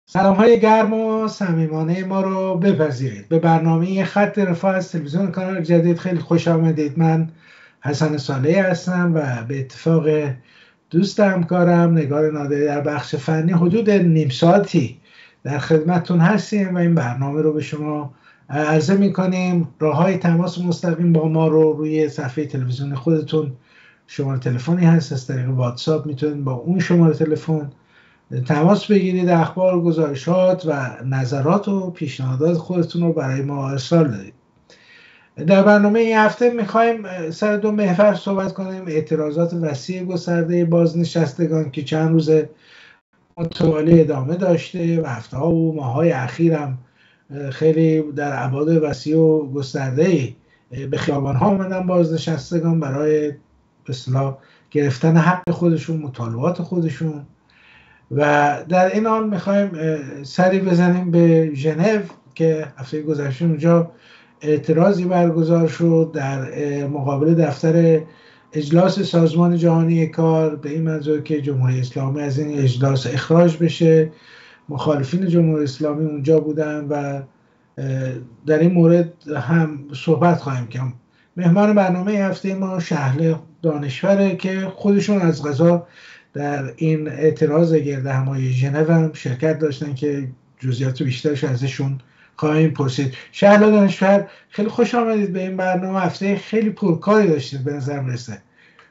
سلام‌های گرم و صمیمانه ما رو بپذیرید. به برنامه خط رفاه از تلویزیون کانال جدید خیلی خوش آمدید. من حسن صالحی هستم و به اتفاق دوست همکارم نگار نادری در بخش فنی حدود نیم ساعتی در خدمتتون هستیم و این برنامه رو به شما عرضه می‌کنیم. راه‌های تماس مستقیم با ما رو روی صفحه تلویزیون خودتون شماره تلفنی هست، از طریق واتساپ میتونید با اون شماره تلفن تماس بگیرید، اخبار، گزارشات و نظرات و پیشنهادات خودتون رو برای ما ارسال دارید. در برنامه این هفته میخوایم سر دو محور صحبت کنیم: اعتراضات وسیع گسترده بازنشستگان که چند روز متوالی ادامه داشته و هفته‌ها و ماه‌های اخیر هم خیلی در ابعاد وسیع و گسترده‌ای به خیابان‌ها اومدن بازنشستگان برای به اصطلاح گرفتن حق خودشون، مطالبات خودشون. و در این حال میخوایم سری بزنیم به ژنو که هفته گذشته اونجا اعتراضی برگزار شد در مقابل دفتر اجلاس سازمان جهانی کار، به این منظور که جمهوری اسلامی از این اجلاس اخراج بشه. مخالفین جمهوری اسلامی اونجا بودن و در این مورد هم صحبت خواهیم کرد. مهمان برنامه هفته ما شهله دانشوره که خودشون از قضا در این اعتراض گردهمایی ژنو هم شرکت داشتن که جزئیات بیشترش ازشون خواهیم پرسید. شهله دانشور، خیلی خوش آمدید به این برنامه. هفته خیلی پرکاری داشتید به نظر میرسه.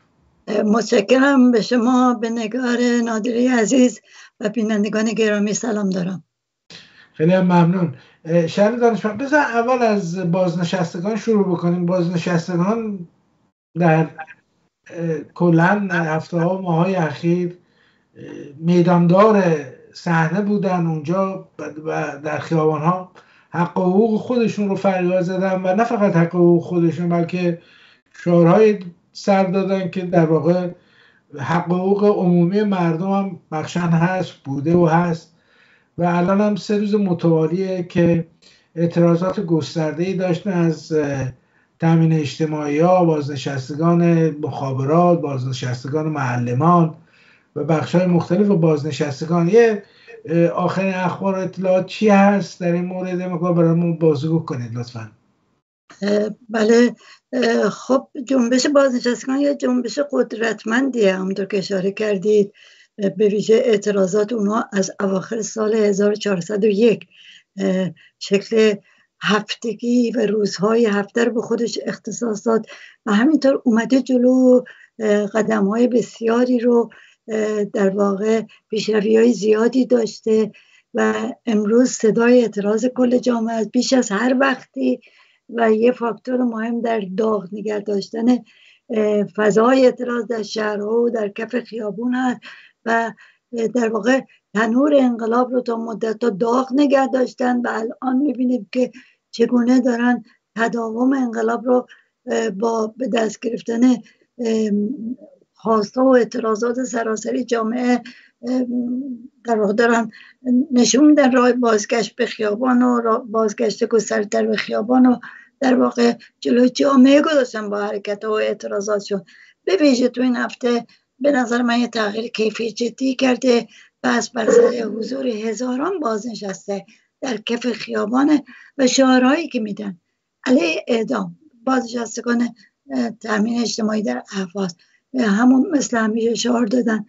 متشکرم. به شما، به نگار نادری عزیز و بینندگان گرامی سلام دارم. خیلی هم ممنون. شهله دانشور، بذار اول از بازنشستگان شروع بکنیم. بازنشستگان در کلن هفته ها و ماهای اخیر میداندار صحنه بودن اونجا و در خیابان ها حق و حقوق خودشون رو فریاد زدن و نه فقط حق و حقوق خودشون بلکه شعارهای سر دادن که در واقع حق و حقوق عمومی مردم هم بخشن هست، بوده و هست. و الان هم 3 روز متوالیه که اعتراضات گسترده‌ای داشتن از تامین اجتماعی ها، بازنشستگان مخابرات، بازنشستگان معلمان و بخش‌های مختلف بازنشستگان. یه آخرین اخبار و اطلاعات چی هست در این مورد؟ مقدار برامون بازگو کنید لطفاً. بله، خب جنبش بازنشستگان یه جنبش قدرتمندیه، همونطور که اشاره کردید. به ویژه اعتراضات اونها از اواخر سال 1401 شکل هفتگی و روزهای هفته رو به خودش اختصاص داد و همینطور اومده جلو، قدم‌های بسیاری رو در واقع پیشروی‌های زیادی داشته و امروز صدای اعتراض کل جامعه از بیش از هر وقتی و یه فاکتور مهم در داغ نگه داشتن فضای اعتراض در شهرها و در کف خیابون هست و در واقع تنور انقلاب رو تا مدت تا داغ نگه داشتن و الان میبینید که چگونه دارن تداوم انقلاب رو با به دست گرفتن خواسته و اعتراضات سراسری جامعه در واقع دارن نشون میدن. راه بازگشت به خیابان و بازگشت گسترده‌تر به خیابان و در واقع جلوی جامعه گذاشتن با حرکت و اعتراضاتشون. به ویژه تو این هفته به نظر من یه تغییر کیفی جدی کرده و از بر حضور هزاران بازنشسته در کف خیابان و شعارهایی که میدن علیه اعدام بازنشستگان تامین اجتماعی در اهواز، همون مثل همیشه شعار دادن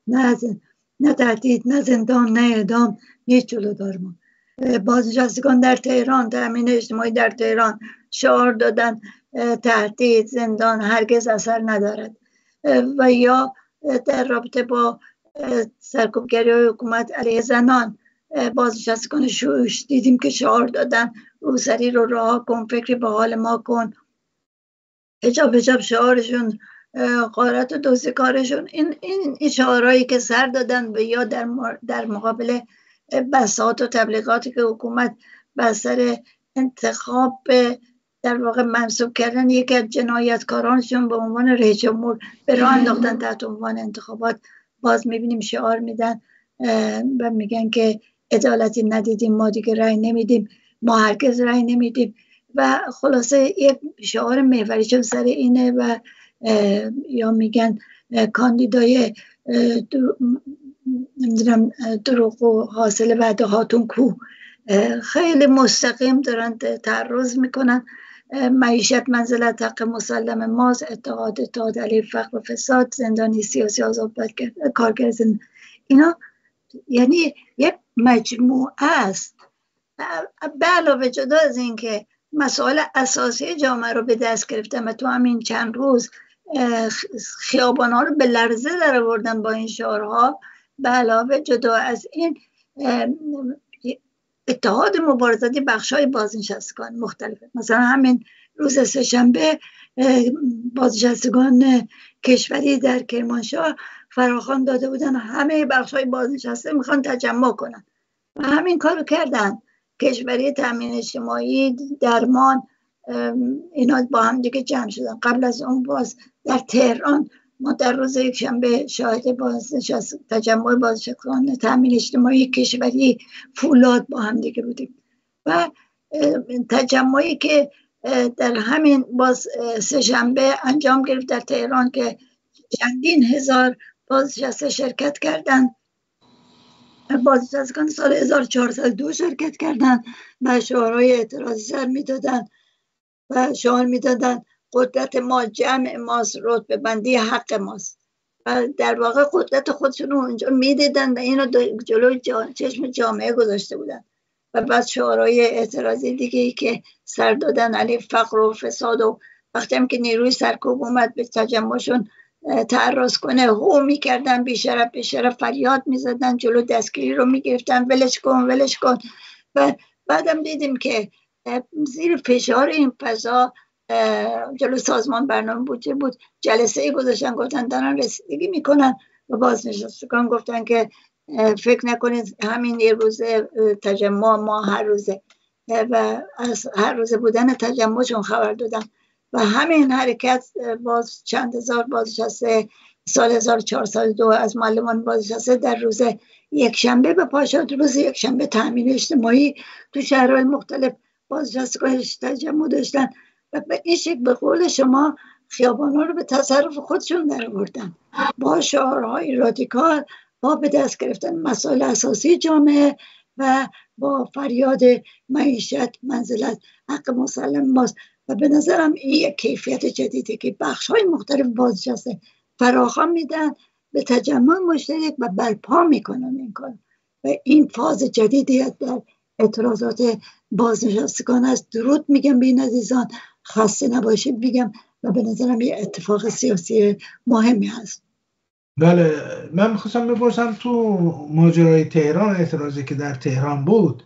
نه تهدید، نه زندان، نه اعدام، هیچ جلو درمان. بازنشستگان در تهران، تامین اجتماعی در تهران شعار دادن تهدید، زندان هرگز اثر ندارد. و یا در رابطه با سرکوبگری‌های حکومت علیه زنان، بازنشستگان شوش دیدیم که شعار دادن روسری رو رها کن، فکری به حال ما کن. حجاب شعارشون غارت و دوزی کارشون. این شعارهایی که سر دادن و یا در مقابل بساط و تبلیغاتی که حکومت بسر انتخاب در واقع منصوب کردن یکی از جنایتکارانشون به عنوان رئیس جمهور به راه انداختن تحت عنوان انتخابات، باز میبینیم شعار میدن و میگن که عدالتی ندیدیم، ما دیگه رأی نمیدیم، ما هرگز رأی نمیدیم. و خلاصه یک شعار محوری چون سر اینه و یا میگن کاندیدای نمیدونم دروغ و حاصل وعده هاتون کو، خیلی مستقیم دارن تعرض میکنن. معیشت منزلت حق مسلم ماست، اتحاد علیه فقر و فساد، زندانی سیاسی آزاد کارگر اینا یعنی یک مجموعه است. به علاوه جدا از این که مسائل اساسی جامعه رو به دست گرفتن و تو همین چند روز خیابان‌ها رو به لرزه در آوردن با این شعارها، به علاوه جدا از این اتحاد مبارزاتی بخش‌های بازنشستگان مختلفه. مثلا همین روز سه‌شنبه بازنشستگان کشوری در کرمانشاه فراخوان داده بودن همه بخش‌های بازنشسته میخوان تجمع کنن و همین کارو کردن. کشوری، تامین اجتماعی، درمان، اینا با هم دیگه جمع شدن. قبل از اون باز در تهران ما در روز یکشنبه شاهد تجمع بازنشستگان تامین اجتماعی کشوری فولاد با هم دیگه بودیم و تجمعی که در همین باز سه‌شنبه انجام گرفت در تهران که چندین هزار بازنشسته شرکت کردن. بازنشستگان سال 1402 شرکت کردن و شعارهای اعتراضی سر میدادن و شعار میدادن قدرت ما جمع ماست، رتبه بندی حق ماست و در واقع قدرت خودشون رو اونجا میدیدن و اینو جلوی چشم جامعه گذاشته بودن. و بعد شعارهای اعتراضی دیگه ای که سر دادن علیه فقر و فساد و وقتی هم که نیروی سرکوب اومد به تجمعشون تعرض کنه هو میکردن، بیشرف فریاد میزدن، جلو دستگیری رو میگرفتن، ولش کن. و بعدم دیدیم که زیر فشار این فضا جلو سازمان برنامه بودجه بود جلسه ای گذاشتن، گفتن دارن رسیدگی میکنن و بازنشستگان گفتن که فکر نکنید همین یه روزه تجمع ما هر روزه و از هر روزه بودن تجمعشون خبر دادن و همین حرکت باز چند هزار بازنشسته سال 1402 از معلمان بازنشسته در روز یکشنبه به پا شد. روز یکشنبه تامین اجتماعی تو شهرهای مختلف بازنشستگانش تجمع داشتن و به این شکل به قول شما خیابان‌ها رو به تصرف خودشون در آوردن با شعارهای رادیکال، با به دست گرفتن مسائل اساسی جامعه و با فریاد معیشت منزلت حق مسلم ماست. و به نظرم این یک کیفیت جدیده که بخش‌های مختلف بازنشسته فراخوان میدن به تجمع مشترک و برپا میکنن این کار و این فاز جدیدی در اعتراضات بازنشستگان است. درود میگم به این عزیزان، خسته نباشید میگم و به نظرم یه اتفاق سیاسی مهمی هست. بله، من میخواستم بپرسم تو ماجرای تهران، اعتراضی که در تهران بود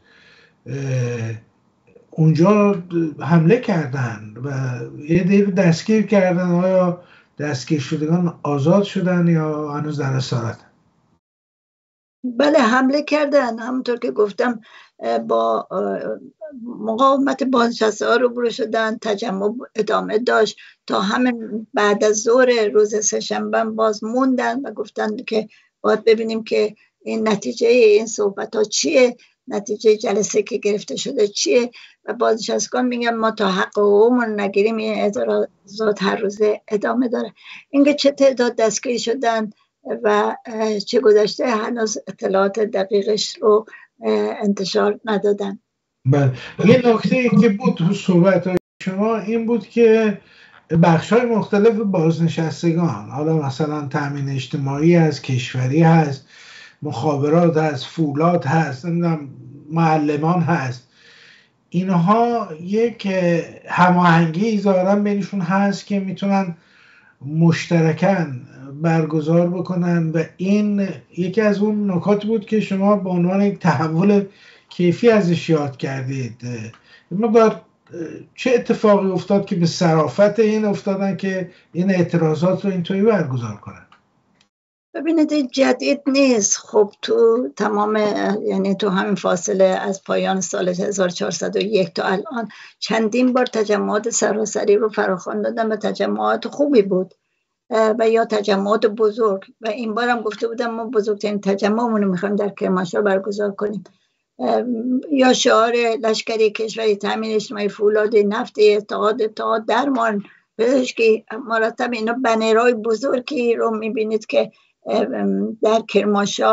اونجا حمله کردن و یه دیر دستگیر کردن، آیا دستگیر شدگان آزاد شدن یا هنوز در اسارت؟ بله حمله کردن، همونطور که گفتم با مقاومت بازنشسته ها روبرو شدن. تجمع ادامه داشت تا همین بعد از ظهر روز سه‌شنبه باز موندن و گفتن که باید ببینیم که این نتیجه این صحبت ها چیه، نتیجه جلسه که گرفته شده چیه و بازنشستگان میگن ما تا حق حقوقمون نگیریم این اعتراضات هر روز ادامه داره. اینکه چه تعداد دستگیر شدن و چه گذشته هنوز اطلاعات دقیقش رو انتشار ندادن. بله، یه نکته که بود تو صحبت شما این بود که بخش‌های مختلف بازنشستگان، حالا مثلا تامین اجتماعی هست، کشوری هست، مخابرات هست، فولاد هست، نمیدونم معلمان هست، اینها یک هماهنگی ظاهراً بینشون هست که میتونن مشترکاً برگزار بکنن و این یکی از اون نکات بود که شما به عنوان یک تحول کیفی ازش یاد کردید. مقدار چه اتفاقی افتاد که به صرافت این افتادن که این اعتراضات رو اینطوری برگزار کنن؟ ببینید این جدید نیست. خب تو تمام یعنی تو همین فاصله از پایان سال 1401 تا الان چندین بار تجمعات سراسری رو فراخوان دادن و تجمعات خوبی بود و یا تجمعات بزرگ و این بار هم گفته بودم ما بزرگترین تجمعمون رو میخوایم در کرمانشاه برگزار کنیم. یا شعار لشکری کشوری، تامین اجتماعی، فولاد، نفت، اتحاد درمان، پزشکی، مرتب اینا بنرهای بزرگی رو میبینید که در کرمانشاه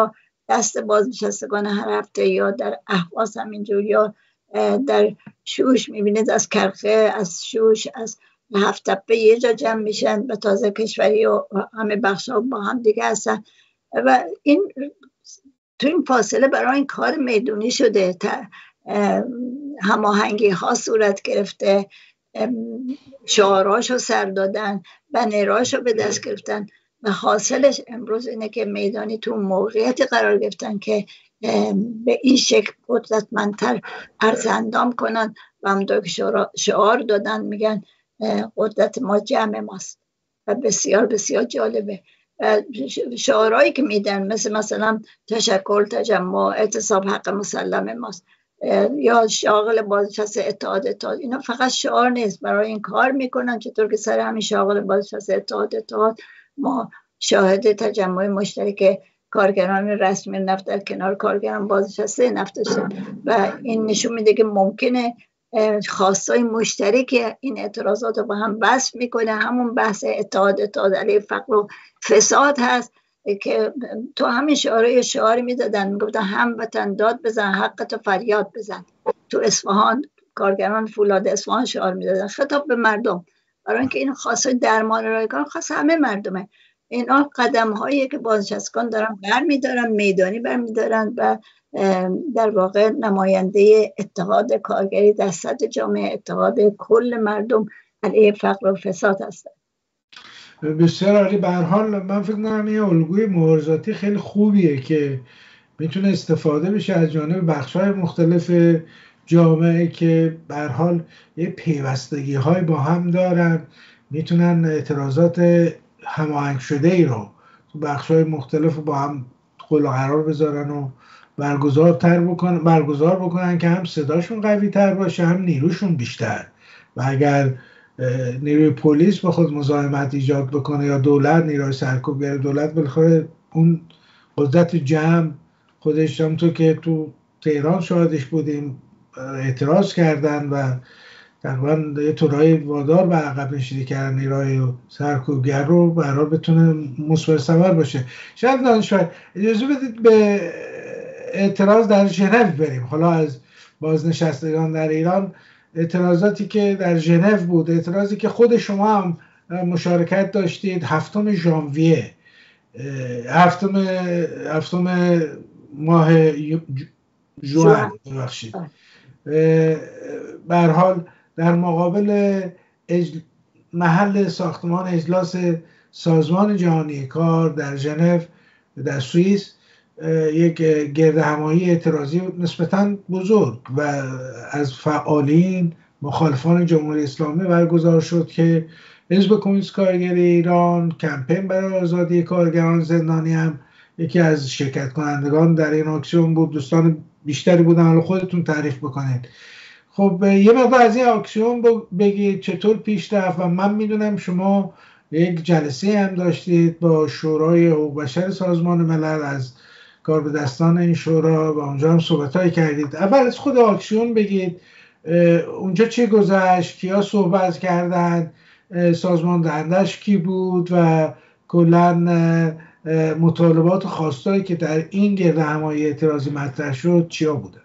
دست بازنشستگان هر هفته یا در اهواز همینجور یا در شوش میبینید از کرخه، از شوش، از هفت تپه یه جا جمع میشن و تازه کشوری و همه بخش ها با هم دیگه هستن و این تو این فاصله برای این کار میدونی شده، هماهنگی ها صورت گرفته، شعاراشو سر دادن، بنراشو به دست گرفتن و حاصلش امروز اینه که میدانی تو موقعیتی قرار گرفتن که به این شکل قدرتمندتر عرض اندام کنن و همونطور که شعار دادن میگن قدرت ما جمع ماست و بسیار بسیار جالبه. شعارهایی که میدن مثلا تشکر، تجمع، اعتصاب حق مسلم ماست یا شاغل بازنشسته اتحاد، اینا فقط شعار نیست، برای این کار میکنن. چطور که سر همین شاغل بازنشسته اتحاد ما شاهد تجمع مشترک کارگران رسمی نفت در کنار کارگران بازنشسته نفت شد و این نشون میده که ممکنه خواستای مشترک این اعتراضات رو با هم وصل میکنه. همون بحث اتحاد علیه فقر و فساد هست که تو همین شعاری میدادن، میگفتن هموطن داد بزن، حقتو فریاد بزن. تو اصفهان کارگران فولاد اصفهان شعار میدادن خطاب به مردم، برای اینکه این خاصه درمان رایگان خاص همه مردمه. اینا قدم هایی که بازنشستگان دارن برمیدارن، میدانی برمیدارن و در واقع نماینده اتحاد کارگری در سطح جامعه، اتحاد کل مردم علیه فقر و فساد هستن. بسیار عالی. به هر حال من فکر می‌کنم این الگوی مبارزاتی خیلی خوبیه که میتونه استفاده بشه از جانب بخش‌های مختلف جامعه که به هر حال یه پیوستگی‌های با هم دارن، میتونن اعتراضات هماهنگ شده ای رو تو بخش‌های مختلف با هم قول و قرار بذارن و برگزار بکنن که هم صداشون قوی تر باشه، هم نیروشون بیشتر. و اگر نیروی پلیس بخواد مزاحمت ایجاد بکنه یا دولت، نیروی سرکوبگر دولت، بالاخره اون قدرت جمع خودش، همونطور که تو تهران شاهدش بودیم، اعتراض کردن و تقریبا یه طورای وادار به عقب نشینی کردن نیروی سرکوبگر رو برای بتونه مثمر ثمر باشه. شاید دانشور اجازه بدید به اعتراض در ژنو بریم. حالا از بازنشستگان در ایران، اعتراضاتی که در ژنو بود، اعتراضی که خود شما هم مشارکت داشتید 7 ژانویه، هفتم ماه ژوئن، ببخشید، به هر حال در مقابل محل ساختمان اجلاس سازمان جهانی کار در ژنو در سوئیس یک گردهمایی اعتراضی نسبتاً بزرگ و از فعالین مخالفان جمهوری اسلامی برگزار شد که حزب کمونیست کارگری ایران، کمپین برای آزادی کارگران زندانی هم یکی از شرکت کنندگان در این اکسیون بود. دوستان بیشتری بودن، حالا خودتون تعریف بکنید. خب یه مقدار از این اکسیون بگید چطور پیش رفت. و من میدونم شما یک جلسه هم داشتید با شورای حقوق بشر سازمان ملل، از کار به دستان این شورا و اونجا هم صحبت‌هایی کردید. اول از خود اکسیون بگید، اونجا چی گذشت، کیا صحبت کردند، سازمان دهندش کی بود و کلاً مطالبات و خواستایی که در این گردهمایی اعتراضی مطرح شد چیا بوده؟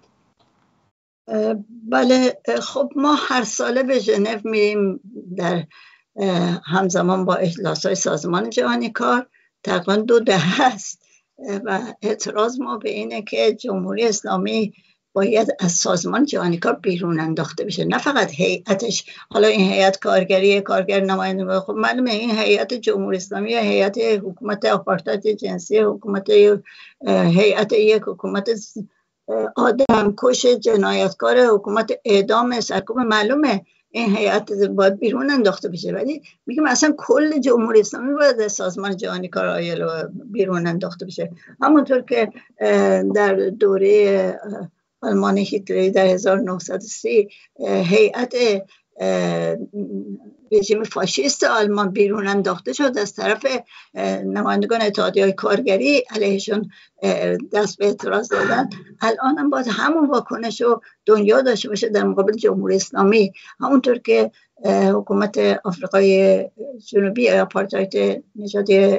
بله، خب ما هر ساله به ژنو میریم در همزمان با اجلاس‌های سازمان جهانی کار. تقریباً 2 دهه است و اعتراض ما به اینه که جمهوری اسلامی باید از سازمان جهانی کار بیرون انداخته بشه، نه فقط هیئتش. حالا این هیئت کارگری کارگر نماینده، خب معلومه این هیئت جمهوری اسلامی، هیئت حکومت آپارتاید جنسی، حکومت هیئت یک حکومت آدم کش جنایتکار، حکومت اعدام سرکوب، معلومه این هیئت باید بیرون انداخته بشه. ولی میگم اصلا کل جمهوری اسلامی باید از سازمان جهانی کار آیلو بیرون انداخته بشه. همونطور که در دوره آلمان هیتلری در 1930 هیئت رژیم فاشیست آلمان بیرون انداخته شد، از طرف نمایندگان اتحادیه‌های کارگری علیهشون دست به اعتراض دادن. الان هم باید همون واکنش رو دنیا داشته باشه در مقابل جمهوری اسلامی. همونطور که حکومت آفریقای جنوبی آپارتاید نژادی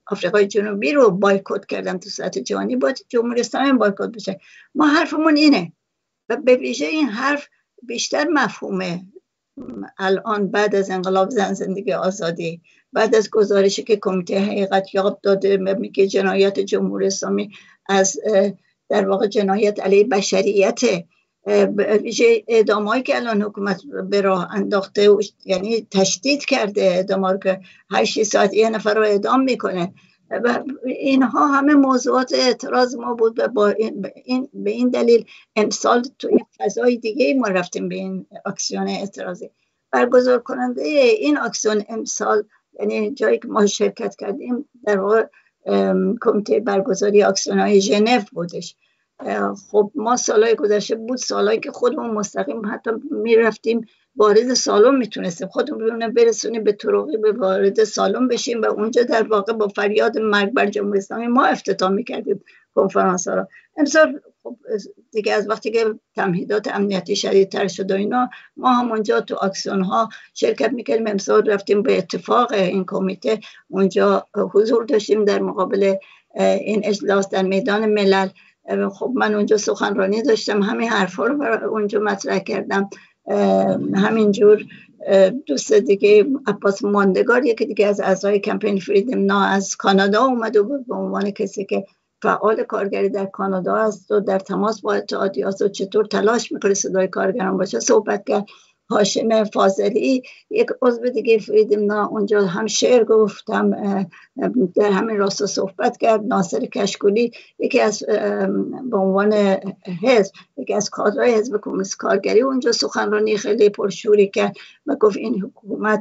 آفریقای جنوبی رو بایکوت کردن تو سطح جهانی، باید جمهوری اسلامی بایکوت بشه. ما حرفمون اینه و به ویژه این حرف بیشتر مفهومه الان بعد از انقلاب زن زندگی آزادی، بعد از گزارشی که کمیته حقیقت یاب داده میگه جنایت جمهوری اسلامی از در واقع جنایت علیه بشریت، ویژه اعدامایی که الان حکومت به راه انداخته، یعنی تشدید کرده اعدام که 8 ساعت یه نفر رو اعدام میکنه و اینها همه موضوعات اعتراض ما بود و به این دلیل امسال توی فضای دیگه ما رفتیم به این اکسیون اعتراضی. برگزار کننده این اکسیون امسال، یعنی جایی که ما شرکت کردیم، در واقع کمیته برگزاری اکسیون‌های ژنو بودش. خب ما سالهای گذشته بود، سالهایی که خودمون مستقیم حتی میرفتیم وارد سالن میتونستیم خودمون برسونیم به طرقی به وارد سالن بشیم و اونجا در واقع با فریاد مرگ بر جمهوری اسلامی ما افتتاح میکردیم کنفرانس ها را. امسال خب دیگه از وقتی که تمهیدات امنیتی شدیدتر شد و اینا، ما همونجا تو اکسیون ها شرکت میکردیم. امسال رفتیم به اتفاق این کمیته اونجا حضور داشتیم در مقابل این اجلاس در میدان ملل. خب من اونجا سخنرانی داشتم، همین حرفا رو اونجا مطرح کردم. همینجور دوست دیگه عباس ماندگار، یکی دیگه از اعضای کمپین فریدم نا از کانادا اومده بود به عنوان کسی که فعال کارگری در کانادا است و در تماس با اتحادیه‌است و چطور تلاش میکنه صدای کارگران باشه صحبت کرد. هاشم فاضلی یک عضو دیگه فریدم نا اونجا هم شعر گفت، هم در همین راستا صحبت کرد. ناصر کشکولی یکی از به عنوان حزب یکی از کادرهای حزب کمونیست کارگری اونجا سخنرانی خیلی پرشوری کرد و گفت این حکومت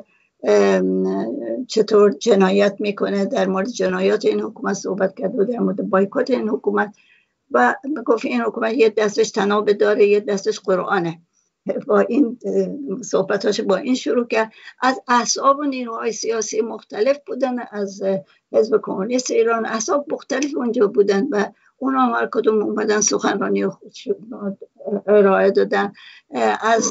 چطور جنایت میکنه. در مورد جنایات این حکومت صحبت کرد و در مورد بایکوت این حکومت و گفت این حکومت یه دستش طناب داره یه دستش قرآنه. با این صحبتاش با این شروع کرد. از احزاب و نیروهای سیاسی مختلف بودن، از حزب کمونیست ایران احزاب مختلف اونجا بودن و اونا هر کدوم اومدن سخنرانی ارائه دادن. از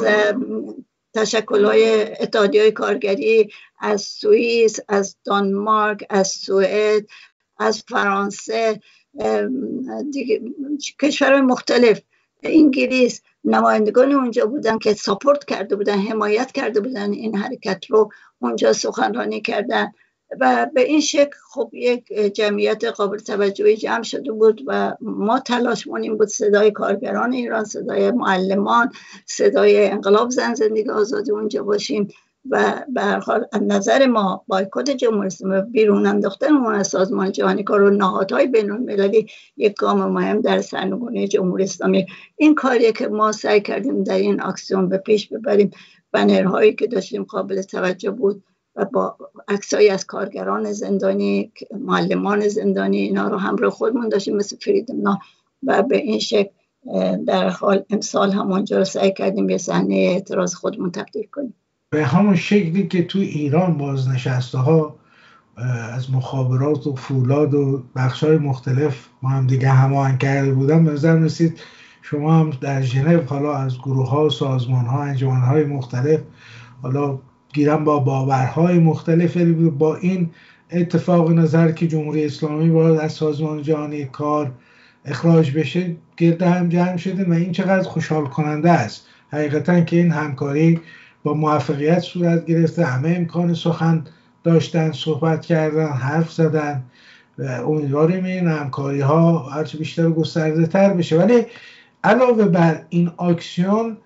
تشکل‌های اتحادیه‌های کارگری از سوئیس، از دانمارک، از سوئد، از فرانسه، دیگه کشورهای مختلف، انگلیس، نمایندگان اونجا بودن که ساپورت کرده بودن، حمایت کرده بودن این حرکت رو، اونجا سخنرانی کردن و به این شکل خب یک جمعیت قابل توجهی جمع شده بود و ما تلاشمون این بود صدای کارگران ایران، صدای معلمان، صدای انقلاب زن زندگی آزادی اونجا باشیم و به هر حال از نظر ما بایکوت جمهوری اسلامی بیرون انداختن اون از سازمان جهانی کار و نهادهای بین‌المللی یک گام مهم در سرنگونی جمهوری اسلامی. این کاریه که ما سعی کردیم در این اکسیون به پیش ببریم. بنرهایی که داشتیم قابل توجه بود و با عکسایی از کارگران زندانی، معلمان زندانی، اینا رو همراه خودمون داشتیم مثل فریدم نا و به این شکل در حال امسال همونجا رو سعی کردیم به صحنه اعتراض خودمون تبدیل کنیم. به همون شکلی که تو ایران بازنشسته ها از مخابرات و فولاد و بخش‌های مختلف ما هم دیگه هماهنگ کرده بودن، به نظر رسید شما هم در ژنو حالا از گروه‌ها و سازمان‌ها انجمن‌های مختلف حالا گیرن با باورهای مختلف با این اتفاق نظر که جمهوری اسلامی باید از سازمان جهانی کار اخراج بشه گرد هم جمع شده و این چقدر خوشحال کننده است حقیقتا که این همکاری با موفقیت صورت گرفته. همه امکان سخن داشتن، صحبت کردن، حرف زدن و امیدواریم این همکاری ها هرچه بیشتر و گسترده تر بشه. ولی علاوه بر این اکسیون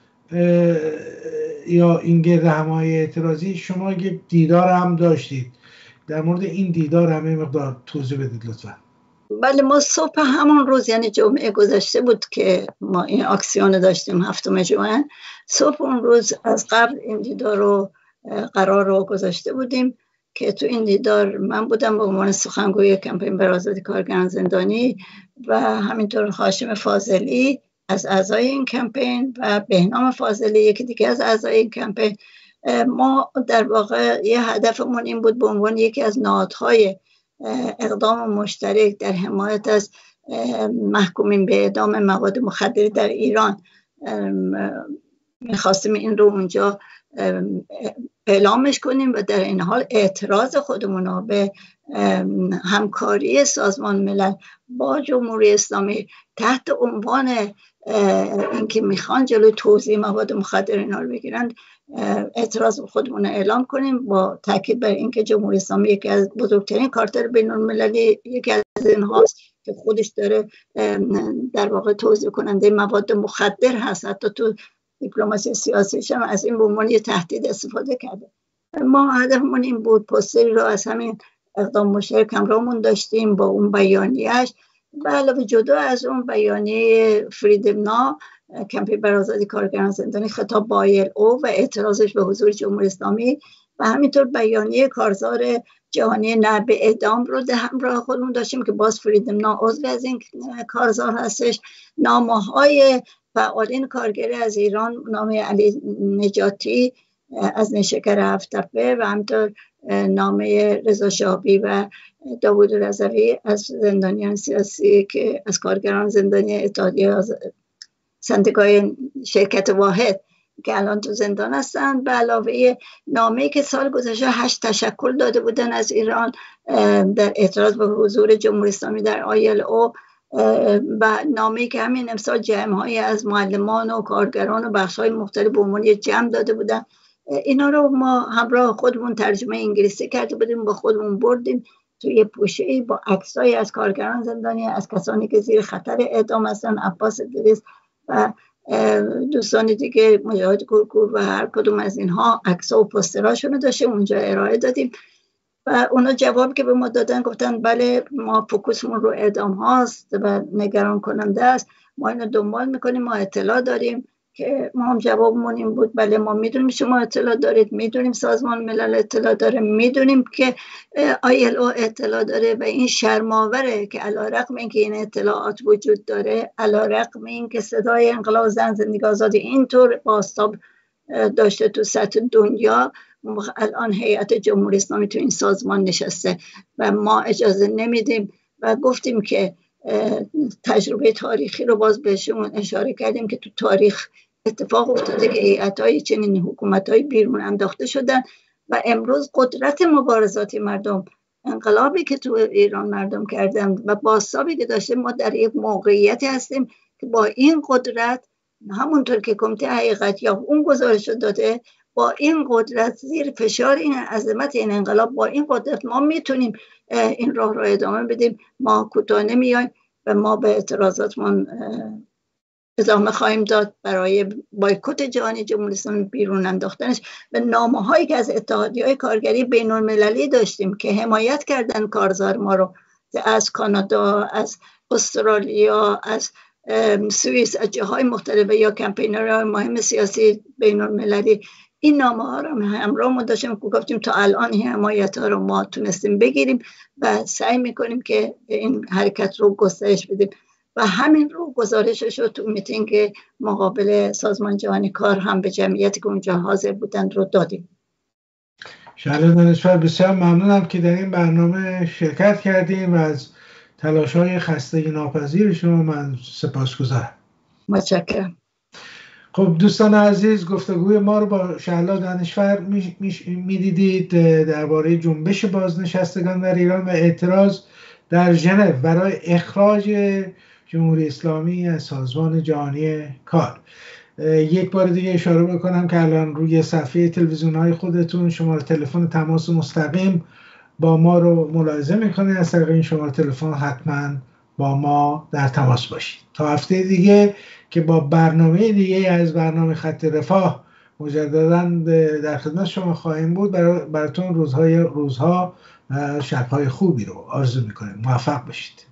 یا این گرد همایی اعتراضی شما یک دیدار هم داشتید، در مورد این دیدار همه مقدار توضیح بدید لطفا. بله، ما صبح همون روز یعنی جمعه گذشته بود که ما این اکسیون داشتیم، 7 ژوئن. صبح اون روز از قبل این دیدار رو قرار رو گذاشته بودیم که تو این دیدار من بودم به عنوان سخنگوی کمپین برای آزادی کارگران زندانی و همینطور هاشم فاضلی از اعضای این کمپین و بهنام فاضلی یکی دیگه از اعضای این کمپین. ما در واقع یه هدفمون این بود به عنوان یکی از نهادهای اقدام مشترک در حمایت از محکومین به اعدام مواد مخدر در ایران، میخواستیم این رو اونجا اعلامش کنیم و در این حال اعتراض خودمون رو به همکاری سازمان ملل با جمهوری اسلامی تحت عنوان اینکه میخوان جلوی توزیع مواد مخدر اینا رو بگیرن اعتراض خودمون اعلام کنیم، با تاکید بر اینکه جمهوری اسلامی یکی از بزرگترین کارتر بین المللی یکی از اینهاست که خودش داره در واقع توزیع کننده مواد مخدر هست. حتی تو دیپلماسی سیاسیش هم از این به عنوان یه تهدید استفاده کرده. ما هدفمون این بود پوستری رو از همین اقدام مشترک همراهمون داشتیم با اون بیانیه‌اش، به علاوه جدا از اون بیانیه فریدم ناو کمپین بر آزادی کارگران زندانی خطاب با ILO و اعتراضش به حضور جمهوری اسلامی و همینطور بیانیه کارزار جهانی نه به اعدام رو ده همراه خودمون داشتیم که باز فریدم ناو عضو از این کارزار هستش. نامه‌های فعالین کارگری از ایران، نامه علی نجاتی از نیشکر هفت‌تپه و همینطور نامه رضا شاهبی و داوود رضوی از زندانیان سیاسی که از کارگران زندانی اتحادیه سندیکای شرکت واحد که الان تو زندان هستن، به علاوه نامه‌ای که سال گذشته 8 تشکل داده بودن از ایران در اعتراض به حضور جمهوری اسلامی در ILO و نامه‌ای که همین امسال جمع‌هایی از معلمان و کارگران و بخش‌های مختلف به عنوان جمع داده بودن. اینا رو ما همراه خودمون ترجمه انگلیسی کرده بودیم، با خودمون بردیم توی پوشه‌ای با عکسایی از کارگران زندانی، از کسانی که زیر خطر اعدام هستن، عباس ادریس و دوستان دیگه، مجاهد کورکور و هر کدوم از اینها عکس‌ها و پوستراشون رو داشتیم اونجا ارائه دادیم و اونا جواب که به ما دادن گفتن بله ما فوکوسمون رو اعدام هاست و نگران کننده است، ما اینو دنبال میکنیم، ما اطلاع داریم. که ما هم جوابمون این بود بله ما میدونیم شما اطلاع دارید، میدونیم سازمان ملل اطلاع داره، میدونیم که ILO اطلاع داره و این شرم‌آوره که علیرغم اینکه این اطلاعات وجود داره، علیرغم اینکه صدای انقلاب زن زندگی آزادی اینطور بازتاب داشته تو سطح دنیا، الان هیئت جمهوری اسلامی تو این سازمان نشسته و ما اجازه نمیدیم و گفتیم که تجربه تاریخی رو باز بهشون اشاره کردیم که تو تاریخ اتفاق افتاده که هیئت‌های چنین حکومت‌های بیرون انداخته شدن و امروز قدرت مبارزاتی مردم، انقلابی که تو ایران مردم کردن و بازتابی که داشته، ما در یک موقعیتی هستیم که با این قدرت همونطور که کمیته حقیقت یا اون گزارش داده، با این قدرت زیر فشار این عظمت این انقلاب، با این قدرت ما میتونیم این راه رو ادامه بدیم. ما کوتاه نمیایم و ما به اعتراضاتمون ادامه خواهیم داد برای بایکوت جهانی جمهوری اسلامی، بیرون انداختنش و نامه‌هایی که از اتحادیه‌های کارگری بین‌المللی داشتیم که حمایت کردن کارزار ما رو، از کانادا، از استرالیا، از سوئیس، از جاهای مختلف یا کمپینرهای مهم سیاسی بین‌المللی، این نامه‌ها رو همراهمون داشتیم که گفتیم تا الان این حمایت‌ها رو ما تونستیم بگیریم و سعی می‌کنیم که این حرکت رو گسترش بدیم و همین رو گزارشش رو تو میتینگ مقابل سازمان جهانی کار هم به جمعیتی که اونجا حاضر بودند رو دادیم. شهلا دانشور، بسیار ممنونم که در این برنامه شرکت کردیم و از تلاش‌های خستگی ناپذیر شما من سپاسگزارم. متشکرم. خب دوستان عزیز، گفتگوی ما رو با شهلا دانشور میدیدید درباره جنبش بازنشستگان در ایران و اعتراض در ژنو برای اخراج جمهوری اسلامی از سازمان جهانی کار. یک بار دیگه اشاره بکنم که الان روی صفحه تلویزیون‌های خودتون شماره تلفن تماس مستقیم با ما رو ملاحظه میکنید. از طریق این شماره تلفن حتما با ما در تماس باشید. تا هفته دیگه که با برنامه دیگه از برنامه خط رفاه مجددا در خدمت شما خواهیم بود. براتون روزها و شب‌های خوبی رو آرزو میکنیم. موفق باشید.